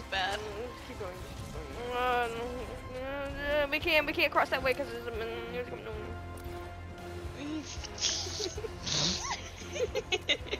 bad. Keep going. We can't cross that way because there's a man.